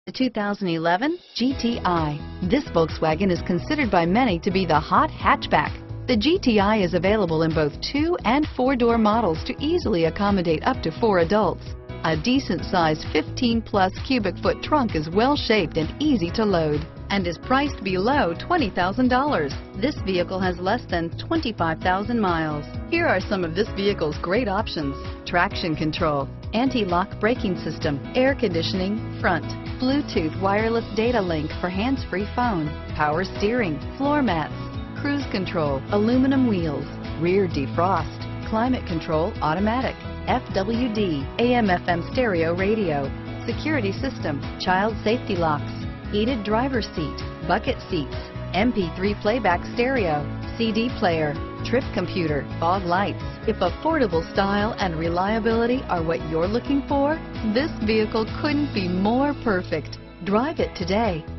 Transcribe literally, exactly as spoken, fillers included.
The two thousand eleven G T I. This Volkswagen is considered by many to be the hot hatchback. The G T I is available in both two and four-door models to easily accommodate up to four adults. A decent-sized fifteen plus cubic foot trunk is well-shaped and easy to load and is priced below twenty thousand dollars. This vehicle has less than twenty-five thousand miles. Here are some of this vehicle's great options: traction control, anti-lock braking system, air conditioning, front, Bluetooth wireless data link for hands-free phone, power steering, floor mats, cruise control, aluminum wheels, rear defrost, climate control automatic, F W D, A M F M stereo radio, security system, child safety locks, heated driver's seat, bucket seats, M P three playback stereo, C D player, trip computer, fog lights. If affordable style and reliability are what you're looking for, this vehicle couldn't be more perfect. Drive it today.